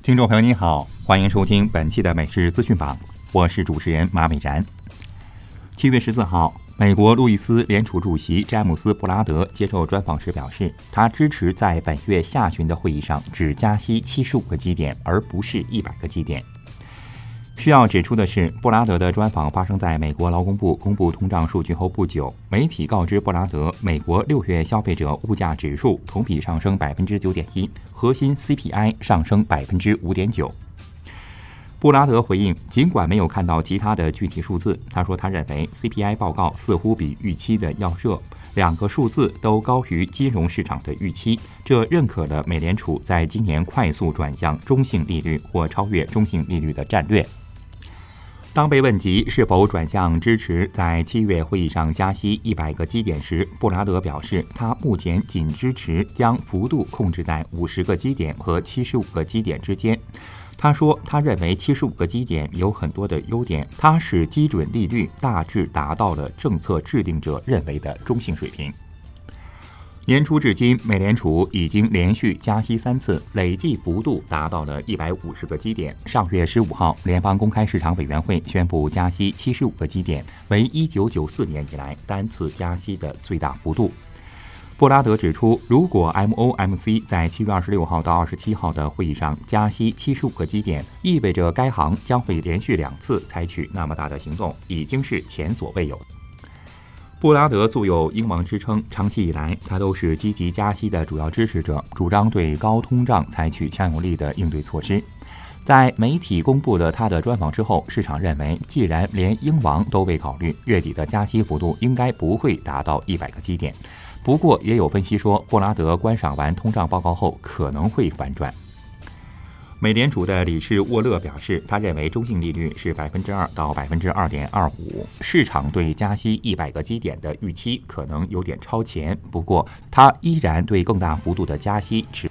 听众朋友您好，欢迎收听本期的美食资讯榜，我是主持人马美然。7月14号，美国路易斯联储主席詹姆斯·布拉德接受专访时表示，他支持在本月下旬的会议上只加息75个基点，而不是100个基点。需要指出的是，布拉德的专访发生在美国劳工部公布通胀数据后不久。媒体告知布拉德，美国6月消费者物价指数同比上升9.1%，核心 CPI 上升5.9%。布拉德回应，尽管没有看到其他的具体数字，他说他认为 CPI 报告似乎比预期的要热，2个数字都高于金融市场的预期，这认可了美联储在今年快速转向中性利率或超越中性利率的战略。当被问及是否转向支持在7月会议上加息100个基点时，布拉德表示，他目前仅支持将幅度控制在50个基点和75个基点之间。他说，他认为75个基点有很多的优点，它使基准利率大致达到了政策制定者认为的中性水平。年初至今，美联储已经连续加息3次，累计幅度达到了150个基点。上月15号，联邦公开市场委员会宣布加息75个基点，为1994年以来单次加息的最大幅度。布拉德指出，如果 FOMC 在7月26号到27号的会议上加息75个基点，意味着该行将会连续2次采取那么大的行动，已经是前所未有的。布拉德素有鹰王之称，长期以来他都是积极加息的主要支持者，主张对高通胀采取强有力的应对措施。在媒体公布了他的专访之后，市场认为，既然连鹰王都未考虑，月底的加息幅度应该不会达到100个基点。不过，也有分析说，布拉德观赏完通胀报告后可能会反转。美联储的理事沃勒表示，他认为中性利率是2%到2.25%，市场对加息100个基点的预期可能有点超前，不过他依然对更大幅度的加息持。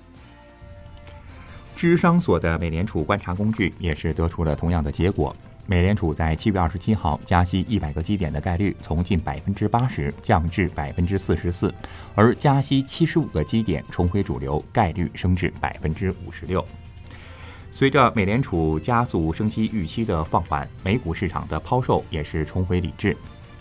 芝商所的美联储观察工具也是得出了同样的结果。美联储在7月27号加息100个基点的概率从近80%降至44%，而加息75个基点重回主流，概率升至56%。随着美联储加速升息预期的放缓，美股市场的抛售也是重回理智。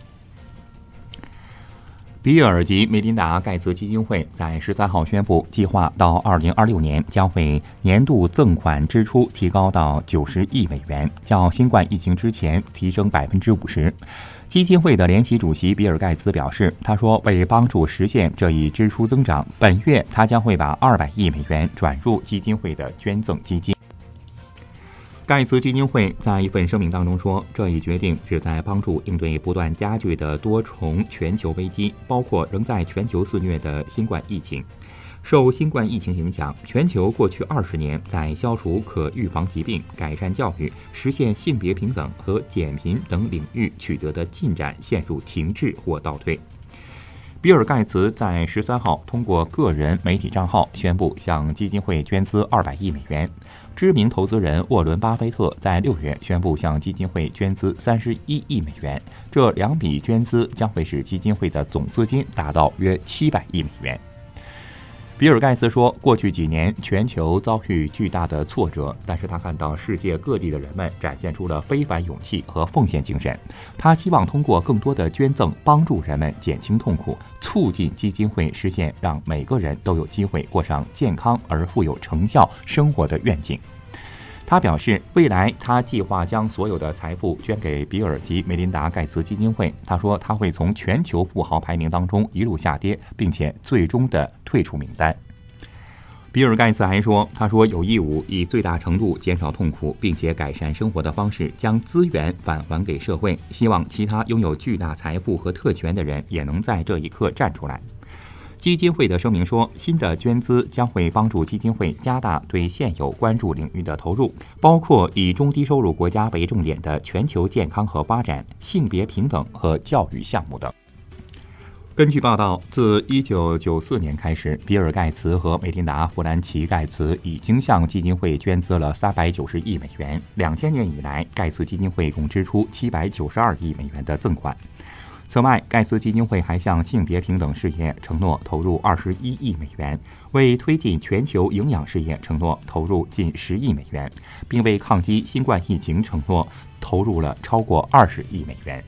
比尔及梅琳达·盖茨基金会在13号宣布，计划到2026年将会年度赠款支出提高到90亿美元，较新冠疫情之前提升50%。基金会的联席主席比尔·盖茨表示，他说，为帮助实现这一支出增长，本月他将会把200亿美元转入基金会的捐赠基金。盖茨基金会在一份声明当中说，这一决定旨在帮助应对不断加剧的多重全球危机，包括仍在全球肆虐的新冠疫情。受新冠疫情影响，全球过去20年在消除可预防疾病、改善教育、实现性别平等和减贫等领域取得的进展陷入停滞或倒退。比尔·盖茨在13号通过个人媒体账号宣布向基金会捐资200亿美元。知名投资人沃伦·巴菲特在6月宣布向基金会捐资31亿美元，这2笔捐资将会使基金会的总资金达到约700亿美元。比尔·盖茨说，过去几年全球遭遇巨大的挫折，但是他看到世界各地的人们展现出了非凡勇气和奉献精神。他希望通过更多的捐赠帮助人们减轻痛苦，促进基金会实现让每个人都有机会过上健康而富有成效生活的愿景。他表示，未来他计划将所有的财富捐给比尔及梅琳达·盖茨基金会。他说，他会从全球富豪排名当中一路下跌，并且最终的退出名单。比尔·盖茨还说，他说有义务以最大程度减少痛苦，并且改善生活的方式，将资源返还给社会，希望其他拥有巨大财富和特权的人也能在这一刻站出来。基金会的声明说，新的捐资将会帮助基金会加大对现有关注领域的投入，包括以中低收入国家为重点的全球健康和发展、性别平等和教育项目等。根据报道，自1994年开始，比尔·盖茨和梅琳达·弗兰奇·盖茨已经向基金会捐资了390亿美元。2000年以来，盖茨基金会共支出792亿美元的赠款。 此外，盖茨基金会还向性别平等事业承诺投入21亿美元，为推进全球营养事业承诺投入近10亿美元，并为抗击新冠疫情承诺投入了超过20亿美元。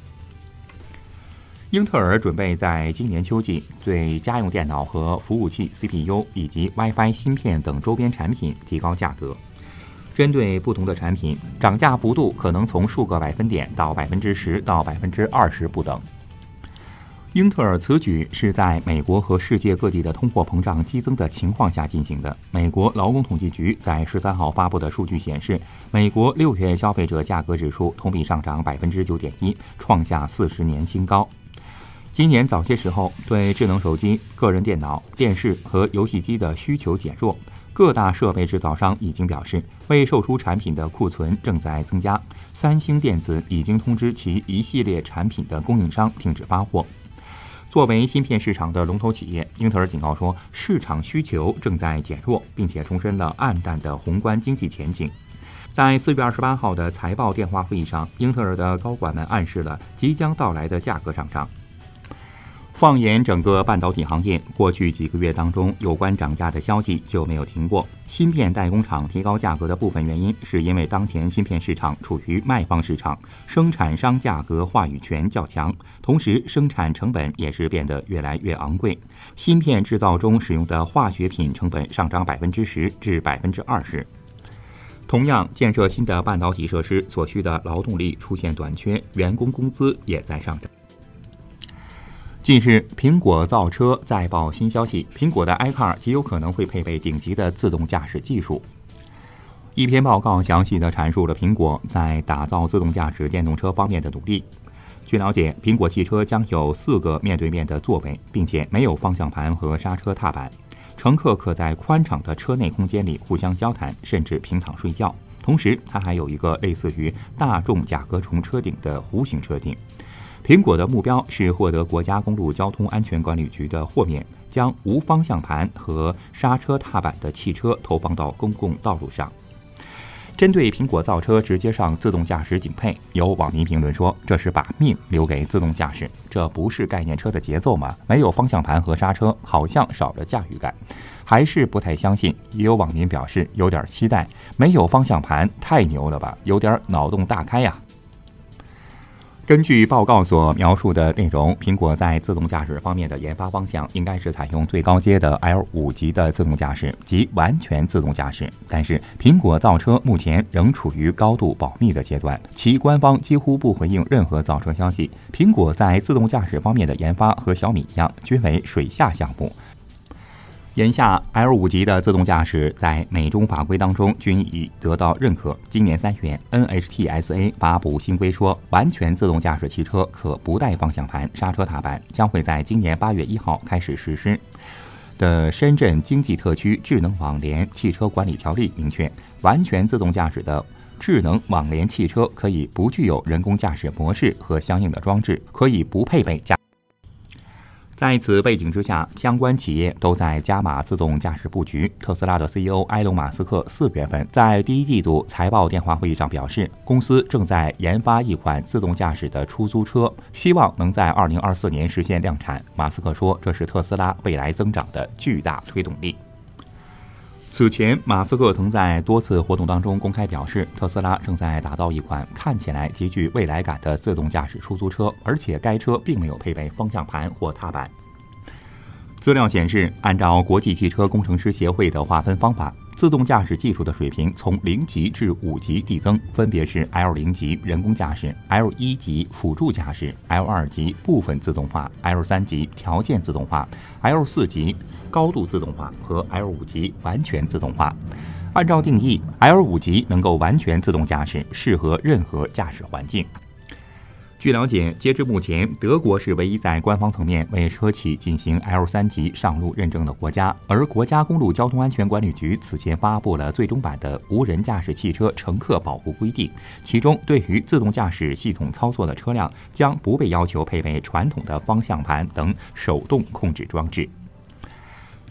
英特尔准备在今年秋季对家用电脑和服务器 CPU 以及 WiFi 芯片等周边产品提高价格。针对不同的产品，涨价幅度可能从数个百分点到10%到20%不等。英特尔此举是在美国和世界各地的通货膨胀激增的情况下进行的。美国劳工统计局在13号发布的数据显示，美国6月消费者价格指数同比上涨9.1%，创下40年新高。今年早些时候，对智能手机、个人电脑、电视和游戏机的需求减弱。各大设备制造商已经表示，未售出产品的库存正在增加。三星电子已经通知其一系列产品的供应商停止发货。作为芯片市场的龙头企业，英特尔警告说，市场需求正在减弱，并且重申了暗淡的宏观经济前景。在4月28号的财报电话会议上，英特尔的高管们暗示了即将到来的价格上涨。放眼整个半导体行业，过去几个月当中，有关涨价的消息就没有停过。芯片代工厂提高价格的部分原因，是因为当前芯片市场处于卖方市场，生产商价格话语权较强，同时生产成本也是变得越来越昂贵。芯片制造中使用的化学品成本上涨10%至20%。同样，建设新的半导体设施所需的劳动力出现短缺，员工工资也在上涨。近日，苹果造车再曝新消息，苹果的 iCar 极有可能会配备顶级的自动驾驶技术。一篇报告详细地阐述了苹果在打造自动驾驶电动车方面的努力。据了解，苹果汽车将有4个面对面的座位，并且没有方向盘和刹车踏板，乘客可在宽敞的车内空间里互相交谈，甚至平躺睡觉。同时，它还有一个类似于大众甲壳虫车顶的弧形车顶。苹果的目标是获得国家公路交通安全管理局的豁免，将无方向盘和刹车踏板的汽车投放到公共道路上。针对苹果造车直接上自动驾驶顶配，有网民评论说，这是把命留给自动驾驶，这不是概念车的节奏吗？没有方向盘和刹车，好像少了驾驭感，还是不太相信。也有网民表示有点期待，没有方向盘太牛了吧，有点脑洞大开呀。根据报告所描述的内容，苹果在自动驾驶方面的研发方向应该是采用最高阶的 L5 级的自动驾驶及完全自动驾驶。但是，苹果造车目前仍处于高度保密的阶段，其官方几乎不回应任何造车消息。苹果在自动驾驶方面的研发和小米一样，均为水下项目。眼下 L5 级的自动驾驶在美中法规当中均已得到认可。今年3月 NHTSA 发布新规说，完全自动驾驶汽车可不带方向盘、刹车踏板，将会在今年8月1号开始实施。的深圳经济特区智能网联汽车管理条例明确，完全自动驾驶的智能网联汽车可以不具有人工驾驶模式和相应的装置，可以不配备驾。在此背景之下，相关企业都在加码自动驾驶布局。特斯拉的 CEO 埃隆·马斯克4月份在第一季度财报电话会议上表示，公司正在研发一款自动驾驶的出租车，希望能在2024年实现量产。马斯克说，这是特斯拉未来增长的巨大推动力。此前，马斯克曾在多次活动当中公开表示，特斯拉正在打造一款看起来极具未来感的自动驾驶出租车，而且该车并没有配备方向盘或踏板。资料显示，按照国际汽车工程师协会的划分方法，自动驾驶技术的水平从0级至5级递增，分别是 L0 级人工驾驶、L1 级辅助驾驶、L2 级部分自动化、L3 级条件自动化、L4 级高度自动化和 L5 级完全自动化。按照定义， L5 级能够完全自动驾驶，适合任何驾驶环境。据了解，截至目前，德国是唯一在官方层面为车企进行 L3 级上路认证的国家，而国家公路交通安全管理局此前发布了最终版的无人驾驶汽车乘客保护规定，其中对于自动驾驶系统操作的车辆将不被要求配备传统的方向盘等手动控制装置。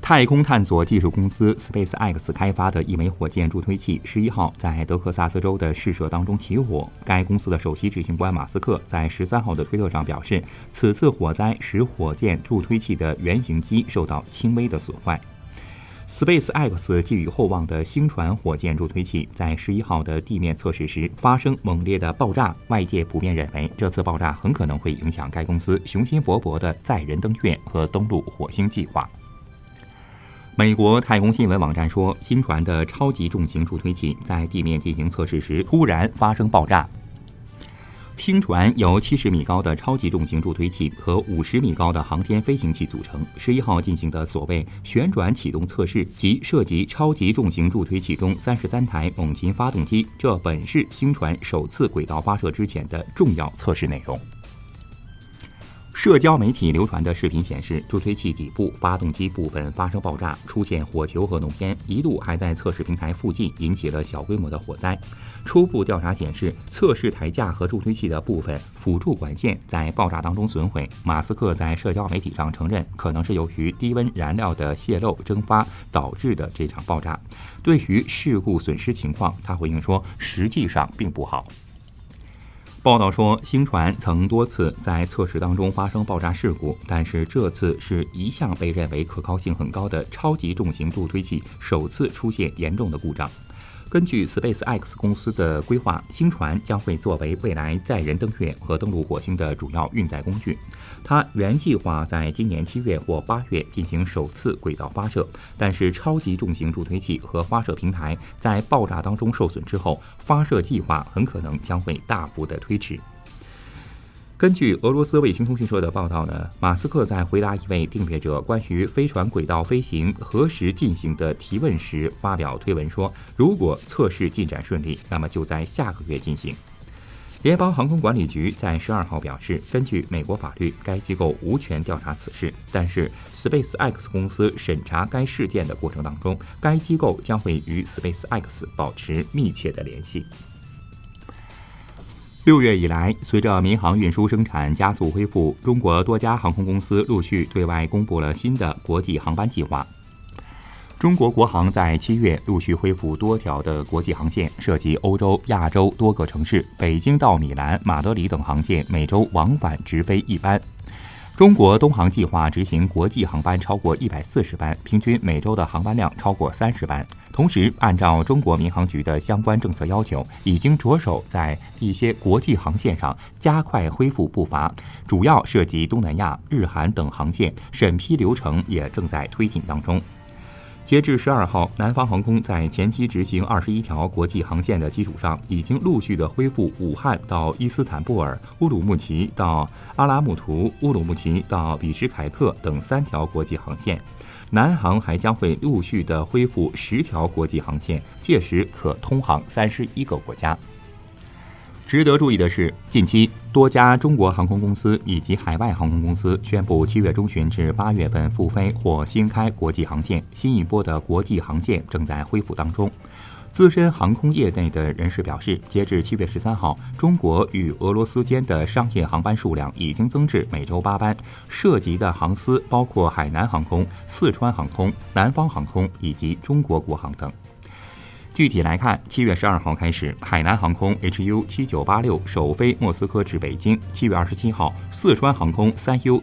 太空探索技术公司 SpaceX 开发的一枚火箭助推器11号在德克萨斯州的试射当中起火。该公司的首席执行官马斯克在13号的推特上表示，此次火灾使火箭助推器的原型机受到轻微的损坏。SpaceX 寄予厚望的星船火箭助推器在11号的地面测试时发生猛烈的爆炸，外界普遍认为这次爆炸很可能会影响该公司雄心勃勃的载人登月和登陆火星计划。美国太空新闻网站说，星船的超级重型助推器在地面进行测试时突然发生爆炸。星船由70米高的超级重型助推器和50米高的航天飞行器组成。11号进行的所谓旋转启动测试即涉及超级重型助推器中33台猛禽发动机，这本是星船首次轨道发射之前的重要测试内容。社交媒体流传的视频显示，助推器底部发动机部分发生爆炸，出现火球和浓烟，一度还在测试平台附近引起了小规模的火灾。初步调查显示，测试台架和助推器的部分辅助管线在爆炸当中损毁。马斯克在社交媒体上承认，可能是由于低温燃料的泄漏蒸发导致的这场爆炸。对于事故损失情况，他回应说，实际上并不好。报道说，星船曾多次在测试当中发生爆炸事故，但是这次是一向被认为可靠性很高的超级重型助推器首次出现严重的故障。根据 SpaceX 公司的规划，星船将会作为未来载人登月和登陆火星的主要运载工具。它原计划在今年7月或8月进行首次轨道发射，但是超级重型助推器和发射平台在爆炸当中受损之后，发射计划很可能将会大幅的推迟。根据俄罗斯卫星通讯社的报道呢，马斯克在回答一位订阅者关于飞船轨道飞行何时进行的提问时，发表推文说，如果测试进展顺利，那么就在下个月进行。联邦航空管理局在12号表示，根据美国法律，该机构无权调查此事，但是 SpaceX 公司审查该事件的过程当中，该机构将会与 SpaceX 保持密切的联系。6月以来，随着民航运输生产加速恢复，中国多家航空公司陆续对外公布了新的国际航班计划。中国国航在7月陆续恢复多条的国际航线，涉及欧洲、亚洲多个城市，北京到米兰、马德里等航线每周往返直飞1班。中国东航计划执行国际航班超过140班，平均每周的航班量超过30班。同时，按照中国民航局的相关政策要求，已经着手在一些国际航线上加快恢复步伐，主要涉及东南亚、日韩等航线，审批流程也正在推进当中。截至12号，南方航空在前期执行21条国际航线的基础上，已经陆续的恢复武汉到伊斯坦布尔、乌鲁木齐到阿拉木图、乌鲁木齐到比什凯克等3条国际航线。南航还将会陆续的恢复10条国际航线，届时可通航31个国家。值得注意的是，近期多家中国航空公司以及海外航空公司宣布7月中旬至8月份复飞或新开国际航线，新一波的国际航线正在恢复当中。资深航空业内的人士表示，截至7月13号，中国与俄罗斯间的商业航班数量已经增至每周8班，涉及的航司包括海南航空、四川航空、南方航空以及中国国航等。具体来看，7月12号开始，海南航空 HU7986 首飞莫斯科至北京；7月27号，四川航空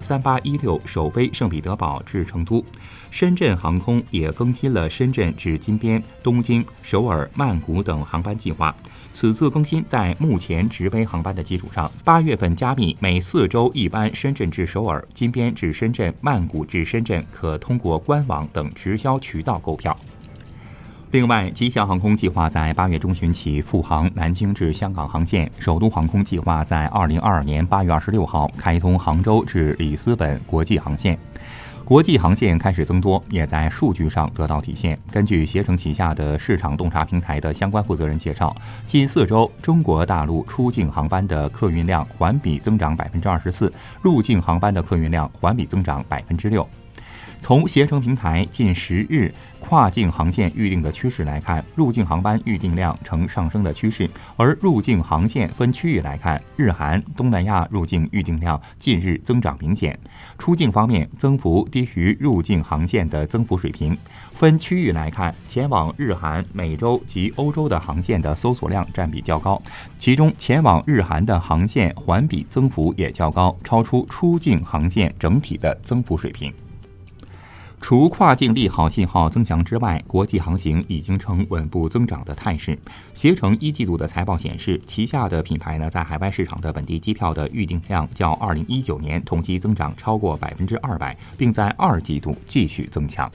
3U3816 首飞圣彼得堡至成都。深圳航空也更新了深圳至金边、东京、首尔、曼谷等航班计划。此次更新在目前直飞航班的基础上，8月份加密每4周1班深圳至首尔、金边至深圳、曼谷至深圳，可通过官网等直销渠道购票。另外，吉祥航空计划在8月中旬起复航南京至香港航线，首都航空计划在2022年8月26号开通杭州至里斯本国际航线。国际航线开始增多，也在数据上得到体现。根据携程旗下的市场洞察平台的相关负责人介绍，近4周中国大陆出境航班的客运量环比增长24%，入境航班的客运量环比增长6%。 从携程平台近10日跨境航线预订的趋势来看，入境航班预订量呈上升的趋势，而入境航线分区域来看，日韩、东南亚入境预订量近日增长明显。出境方面，增幅低于入境航线的增幅水平。分区域来看，前往日韩、美洲及欧洲的航线的搜索量占比较高，其中前往日韩的航线环比增幅也较高，超出出境航线整体的增幅水平。除跨境利好信号增强之外，国际航行已经呈稳步增长的态势。携程1季度的财报显示，旗下的品牌在海外市场的本地机票的预订量较2019年同期增长超过200%，并在2季度继续增强。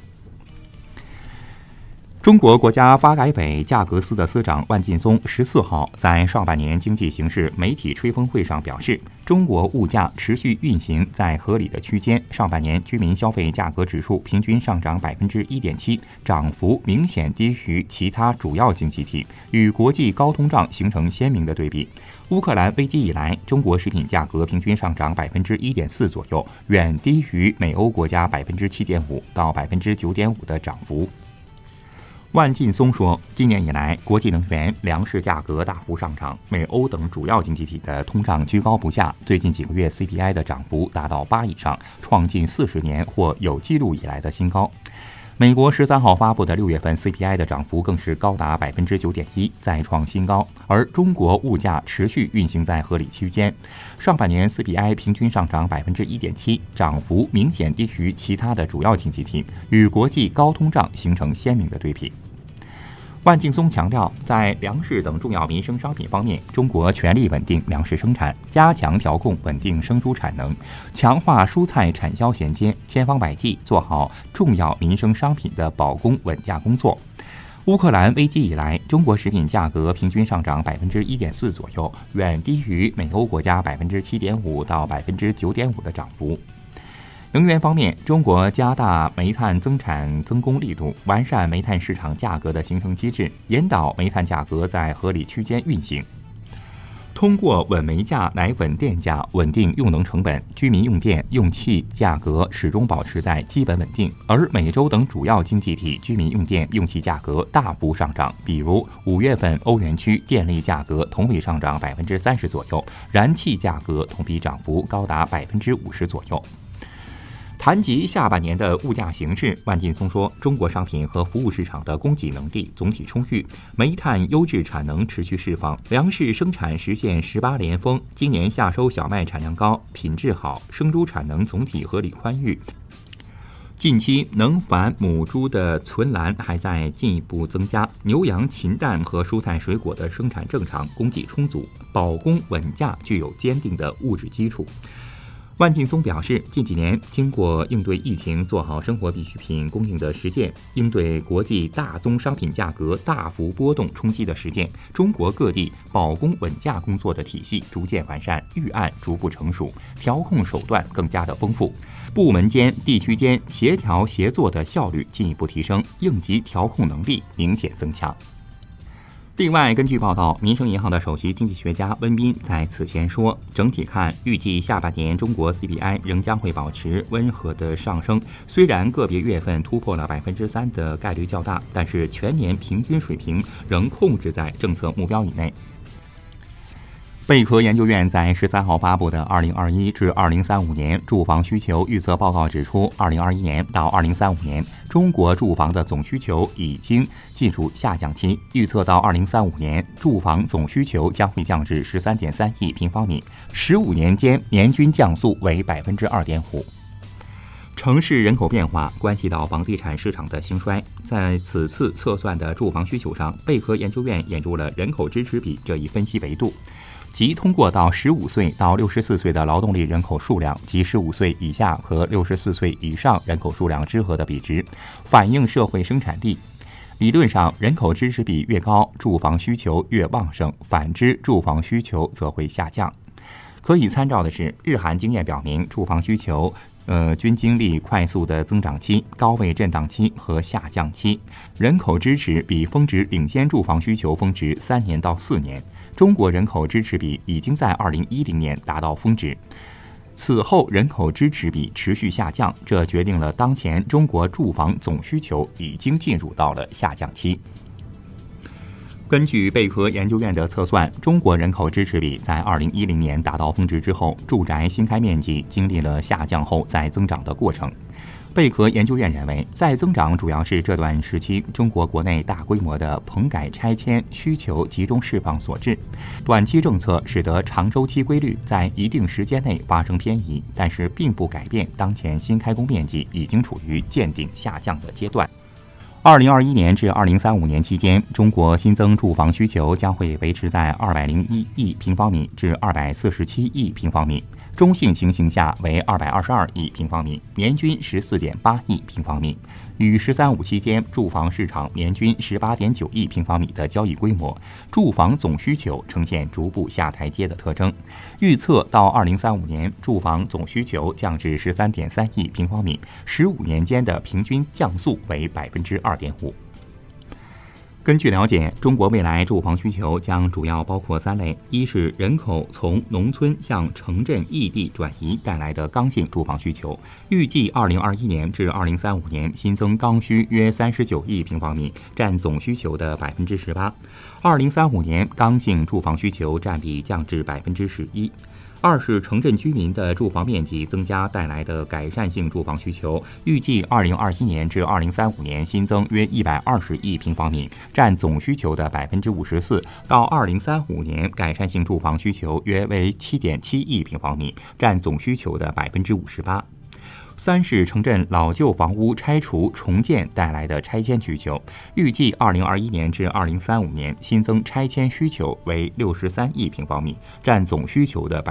中国国家发改委价格司的司长万劲松14号在上半年经济形势媒体吹风会上表示，中国物价持续运行在合理的区间，上半年居民消费价格指数平均上涨1.7%，涨幅明显低于其他主要经济体，与国际高通胀形成鲜明的对比。乌克兰危机以来，中国食品价格平均上涨1.4%左右，远低于美欧国家7.5%到9.5%的涨幅。万劲松说，今年以来，国际能源、粮食价格大幅上涨，美欧等主要经济体的通胀居高不下。最近几个月 CPI 的涨幅达到8以上，创近40年或有记录以来的新高。美国13号发布的6月份 CPI 的涨幅更是高达9.1%，再创新高。而中国物价持续运行在合理区间，上半年 CPI 平均上涨1.7%，涨幅明显低于其他的主要经济体，与国际高通胀形成鲜明的对比。万劲松强调，在粮食等重要民生商品方面，中国全力稳定粮食生产，加强调控稳定生猪产能，强化蔬菜产销衔接，千方百计做好重要民生商品的保供稳价工作。乌克兰危机以来，中国食品价格平均上涨1.4%左右，远低于美欧国家7.5%到9.5%的涨幅。能源方面，中国加大煤炭增产增供力度，完善煤炭市场价格的形成机制，引导煤炭价格在合理区间运行。通过稳煤价来稳电价，稳定用能成本，居民用电、用气价格始终保持在基本稳定。而美洲等主要经济体居民用电、用气价格大幅上涨，比如5月份欧元区电力价格同比上涨30%左右，燃气价格同比涨幅高达50%左右。谈及下半年的物价形势，万劲松说，中国商品和服务市场的供给能力总体充裕，煤炭优质产能持续释放，粮食生产实现18连丰，今年夏收小麦产量高，品质好，生猪产能总体合理宽裕。近期能繁母猪的存栏还在进一步增加，牛羊禽蛋和蔬菜水果的生产正常，供给充足，保供稳价具有坚定的物质基础。万劲松表示，近几年经过应对疫情、做好生活必需品供应的实践，应对国际大宗商品价格大幅波动冲击的实践，中国各地保供稳价工作的体系逐渐完善，预案逐步成熟，调控手段更加的丰富，部门间、地区间协调协作的效率进一步提升，应急调控能力明显增强。另外，根据报道，民生银行的首席经济学家温彬在此前说，整体看，预计下半年中国 CPI 仍将会保持温和的上升，虽然个别月份突破了3%的概率较大，但是全年平均水平仍控制在政策目标以内。贝壳研究院在13号发布的2021至2035年住房需求预测报告指出，2021年到2035年，中国住房的总需求已经进入下降期，预测到2035年，住房总需求将会降至13.3亿平方米，15年间年均降速为2.5%。城市人口变化关系到房地产市场的兴衰，在此次测算的住房需求上，贝壳研究院引入了人口支持比这一分析维度，即通过到15岁到64岁的劳动力人口数量及15岁以下和64岁以上人口数量之和的比值，反映社会生产力。理论上，人口支持比越高，住房需求越旺盛，反之，住房需求则会下降。可以参照的是，日韩经验表明，住房需求均经历快速的增长期、高位震荡期和下降期，人口支持比峰值领先住房需求峰值3年到4年。中国人口支持比已经在2010年达到峰值。 此后人口支持比持续下降，这决定了当前中国住房总需求已经进入到了下降期。根据贝壳研究院的测算，中国人口支持比在2010年达到峰值之后，住宅新开面积经历了下降后再增长的过程。贝壳研究院认为，再增长主要是这段时期中国国内大规模的棚改拆迁需求集中释放所致。短期政策使得长周期规律在一定时间内发生偏移，但是并不改变当前新开工面积已经处于见顶下降的阶段。2021年至2035年期间，中国新增住房需求将会维持在201亿平方米至247亿平方米，中性情形下为222亿平方米，年均14.8亿平方米，与“十三五”期间住房市场年均18.9亿平方米的交易规模，住房总需求呈现逐步下台阶的特征。预测到2035年，住房总需求降至13.3亿平方米，15年间的平均降速为2.5%。根据了解，中国未来住房需求将主要包括3类：一是人口从农村向城镇异地转移带来的刚性住房需求，预计2021年至2035年新增刚需约39亿平方米，占总需求的18%；2035年刚性住房需求占比降至11%。二是城镇居民的住房面积增加带来的改善性住房需求，预计2021年至2035年新增约120亿平方米，占总需求的54%；到2035年，改善性住房需求约为7.7亿平方米，占总需求的58%。三是城镇老旧房屋拆除重建带来的拆迁需求，预计2021年至2035年新增拆迁需求为63亿平方米，占总需求的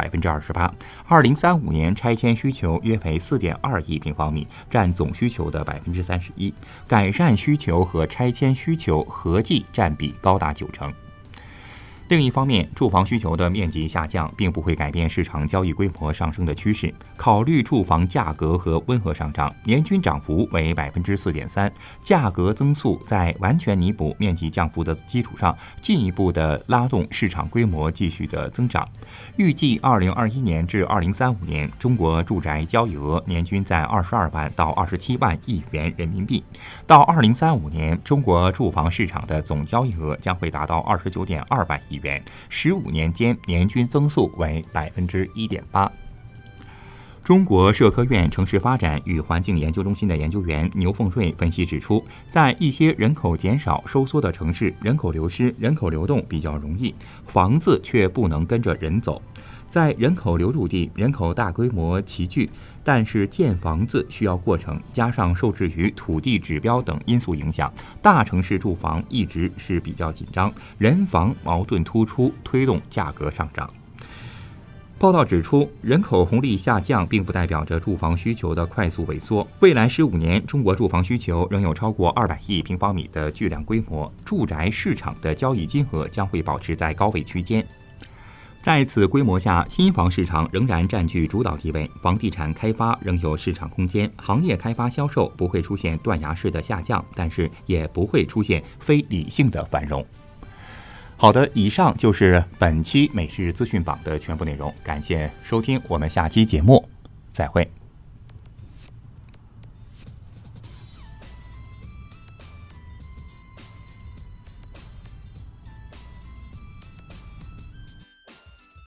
28%；2035年拆迁需求约为4.2亿平方米，占总需求的31%。改善需求和拆迁需求合计占比高达90%。另一方面，住房需求的面积下降并不会改变市场交易规模上升的趋势。考虑住房价格和温和上涨，年均涨幅为4.3%，价格增速在完全弥补面积降幅的基础上，进一步的拉动市场规模继续的增长。预计2021年至2035年，中国住宅交易额年均在22万到27万亿元人民币。到2035年，中国住房市场的总交易额将会达到29.2万亿元，15年间年均增速为1.8%。中国社科院城市发展与环境研究中心的研究员牛凤瑞分析指出，在一些人口减少收缩的城市，人口流失、人口流动比较容易，房子却不能跟着人走。在人口流入地，人口大规模齐聚，但是建房子需要过程，加上受制于土地指标等因素影响，大城市住房一直是比较紧张，人房矛盾突出，推动价格上涨。报道指出，人口红利下降并不代表着住房需求的快速萎缩。未来15年，中国住房需求仍有超过200亿平方米的巨量规模，住宅市场的交易金额将会保持在高位区间。在此规模下，新房市场仍然占据主导地位，房地产开发仍有市场空间，行业开发销售不会出现断崖式的下降，但是也不会出现非理性的繁荣。好的，以上就是本期每日资讯榜的全部内容，感谢收听，我们下期节目再会。